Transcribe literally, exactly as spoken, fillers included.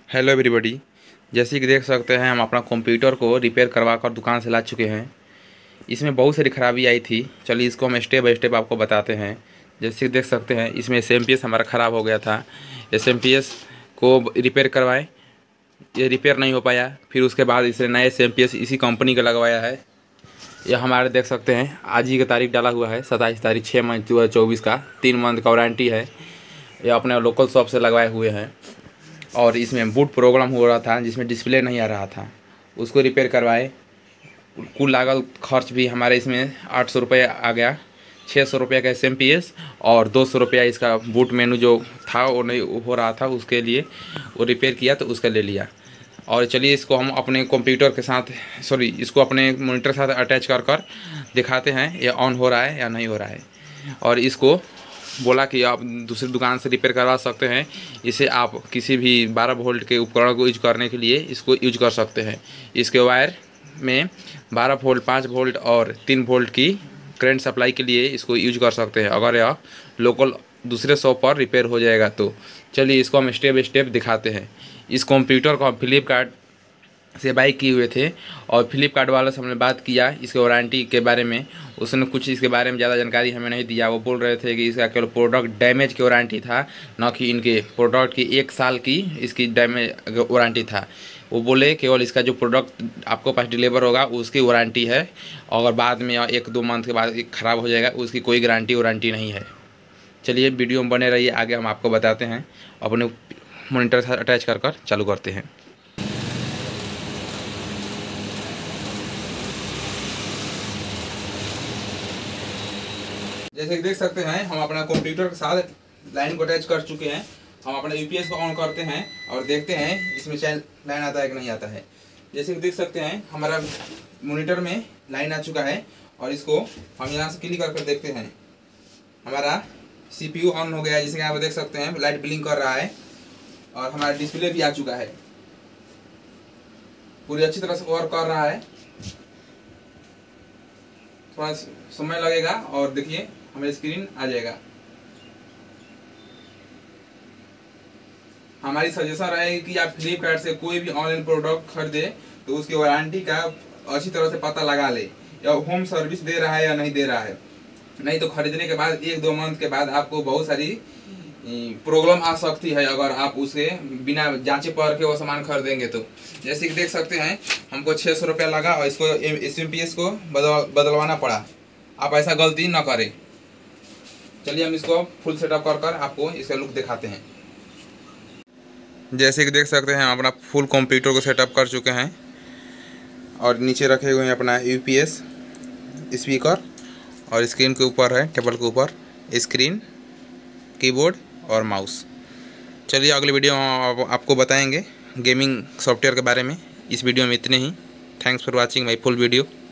Hello everybody. जैसे कि देख सकते हैं हम अपना कंप्यूटर को रिपेयर करवा कर दुकान से ला चुके हैं। इसमें बहुत सारी खराबी आई थी। चलिए इसको हम स्टेप बाय स्टेप आपको बताते हैं। जैसे कि देख सकते हैं इसमें एस एम पी एस हमारा ख़राब हो गया था। एस एम पी एस को रिपेयर करवाए, ये रिपेयर नहीं हो पाया। फिर उसके बाद इसने नए एस एम पी एस इसी कंपनी का लगवाया है। यह हमारे देख सकते हैं आज ही का तारीख डाला हुआ है, सत्ताईस तारीख छः मंथ दो हज़ार चौबीस का। तीन मंथ का वारंटी है। यह अपने लोकल शॉप से लगवाए हुए हैं। और इसमें बूट प्रॉब्लम हो रहा था जिसमें डिस्प्ले नहीं आ रहा था, उसको रिपेयर करवाए। कुल लागत खर्च भी हमारे इसमें आठ सौ रुपये आ गया। छः सौ रुपये का एस एम पी एस और दो सौ रुपया इसका बूट मेनू जो था वो नहीं हो रहा था, उसके लिए वो रिपेयर किया तो उसका ले लिया। और चलिए इसको हम अपने कंप्यूटर के साथ सॉरी इसको अपने मॉनिटर के साथ अटैच कर कर दिखाते हैं ये ऑन हो रहा है या नहीं हो रहा है। और इसको बोला कि आप दूसरी दुकान से रिपेयर करवा सकते हैं। इसे आप किसी भी बारह वोल्ट के उपकरण को यूज करने के लिए इसको यूज कर सकते हैं। इसके वायर में बारह वोल्ट, पाँच वोल्ट और तीन वोल्ट की करंट सप्लाई के लिए इसको यूज कर सकते हैं अगर यह लोकल दूसरे शॉप पर रिपेयर हो जाएगा तो। चलिए इसको हम स्टेप बाय स्टेप दिखाते हैं। इस कंप्यूटर को हम फ्लिपकार्ट से बाई किए हुए थे और फ्लिपकार्ट वालों से हमने बात किया इसके वारंटी के बारे में। उसने कुछ इसके बारे में ज़्यादा जानकारी हमें नहीं दिया। वो बोल रहे थे कि इसका केवल प्रोडक्ट डैमेज की वारंटी था, न कि इनके प्रोडक्ट की एक साल की इसकी डैमेज वारंटी था। वो बोले केवल इसका जो प्रोडक्ट आपको पास डिलीवर होगा उसकी वारंटी है, और बाद में एक दो मंथ के बाद ख़राब हो जाएगा उसकी कोई गारंटी वारंटी नहीं है। चलिए वीडियो में बने रहिए, आगे हम आपको बताते हैं। अपने मॉनिटर से अटैच कर कर चालू करते हैं। जैसे कि देख सकते हैं हम अपना कंप्यूटर के साथ लाइन को अटैच कर चुके हैं। हम अपना यू पी एस को ऑन करते हैं और देखते हैं इसमें चाहे लाइन आता है कि नहीं आता है। जैसे कि देख सकते हैं हमारा मॉनिटर में लाइन आ चुका है और इसको हम यहाँ से क्लिक करके देखते हैं। हमारा सी पी यू ऑन हो गया है, जैसे कि आप देख सकते हैं लाइट ब्लिंक कर रहा है और हमारा डिस्प्ले भी आ चुका है, पूरी अच्छी तरह से वर्क कर रहा है। थोड़ा समय लगेगा और देखिए हमें स्क्रीन आ जाएगा। हमारी सजेशन रहेगी कि आप फ्लिपकार्ट से कोई भी ऑनलाइन प्रोडक्ट खरीदे तो उसकी वारंटी का अच्छी तरह से पता लगा ले, या होम सर्विस दे रहा है या नहीं दे रहा है। नहीं तो खरीदने के बाद एक दो मंथ के बाद आपको बहुत सारी प्रॉब्लम आ सकती है अगर आप उसे बिना जांचे पर के वो सामान खरीदेंगे तो। जैसे कि देख सकते हैं हमको छः सौ रुपया लगा और इसको एस एम पी एस को बदल बदलवाना पड़ा। आप ऐसा गलती न करें। चलिए हम इसको फुल सेटअप कर कर आपको इसका लुक दिखाते हैं। जैसे कि देख सकते हैं हम अपना फुल कंप्यूटर को सेटअप कर चुके हैं और नीचे रखे हुए हैं अपना यू पी एस, स्पीकर और स्क्रीन के ऊपर है, टेबल के ऊपर स्क्रीन, कीबोर्ड और माउस। चलिए अगली वीडियो में आपको बताएंगे गेमिंग सॉफ्टवेयर के बारे में। इस वीडियो में इतने ही। Thanks for watching my full video.